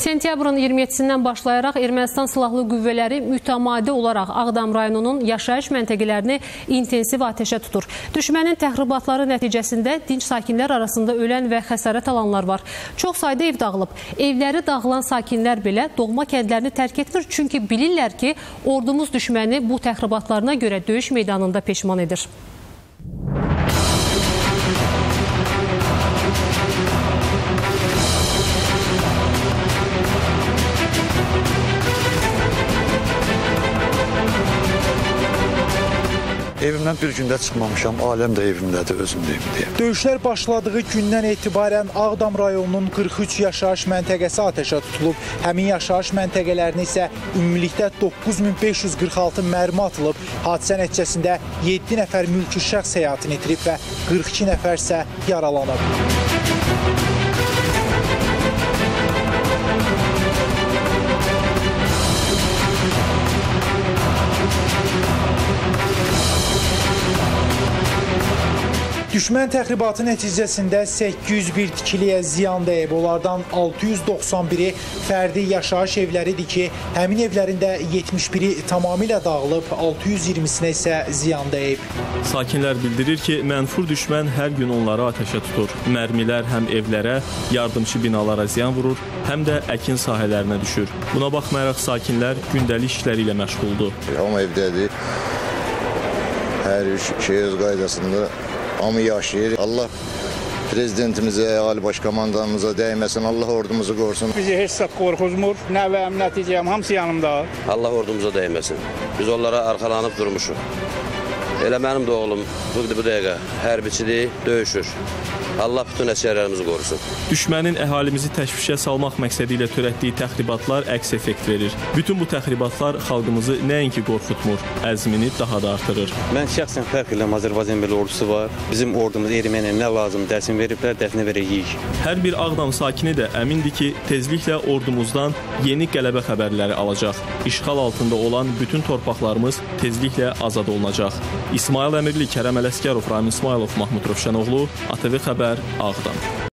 Sentyabrın 27-sindən başlayaraq Ermənistan Silahlı Qüvvələri mütəmadi olaraq Ağdam rayonunun yaşayış məntəqələrini intensiv atəşə tutur. Düşmənin təxribatları nəticəsində dinc sakinlər arasında ölən və xəsarət alanlar var. Çox sayda ev dağılıb. Evləri dağılan sakinlər belə doğma kəndlərini tərk etmir, çünki bilirlər ki, ordumuz düşməni bu təxribatlarına görə döyüş meydanında peşman edir. Evimdən bir gündə çıxmamışam, aləm də evimdədir, özüm də evimdəyim. Döyüşlər başladığı gündən etibarən Ağdam rayonunun 43 yaşayış məntəqəsi atəşə tutulub. Həmin yaşayış məntəqələrini isə ümumilikdə 9546 mərmi atılıb. Hadisə nəticəsində 7 nəfər mülki şəxs həyatını itirib və 42 nəfər isə yaralanıb. Düşmən təxribatı nəticəsində 801 tikiliyə ziyan dəyib. Onlardan 691-i fərdi yaşayış evləridir ki, həmin evlərində 71-i tamamilə dağılıb, 620-sinə isə ziyan dəyib. Sakinlər bildirir ki, mənfur düşmən hər gün onları atəşə tutur. Mərmilər həm evlərə, yardımçı binalara ziyan vurur, həm də əkin sahələrinə düşür. Buna baxmayaraq sakinlər gündəlik işləri ilə məşğuldur. Amma evdədir, hər şey öz qaydasında. Amma yaşayır. Allah prezidentimizə, Ali Başkomandanımıza dəyməsin, Allah ordumuzu qorusun. Bizi heç saat qorxuzmur, nəvəm, nəticəm, hamısı yanımda. Allah ordumuza dəyməsin. Biz onlara arxalanıb durmuşuq. Elə mənim də oğlum bu dəqiqə hərbiçidir, döyüşür. Allah bütün əsgərlərimizi qorusun. Düşmənin əhalimizi təşvişə salmaq məqsədi ilə törətdiyi təxribatlar əks effekt verir. Bütün bu təxribatlar xalqımızı nəinki qorxutmur, əzmini daha da artırır. Mən şəxsən fərq edirəm, Azərbaycan belə ordusu var. Bizim ordumuz erməniyə nə lazım dərsini veriblər, dərsini verəcəyik. Hər bir Ağdam sakini də əmindir ki, tezliklə ordumuzdan yeni qələbə xəbərləri alacaq. İşğal altında olan bütün torpaqlarımız tezliklə azad olunacaq. İsmail Əmirli, Kərəm Ələsgərov, Ramin İsmailov, Mahmud Rövşənoğlu, ATV Xəbər, Ağdam.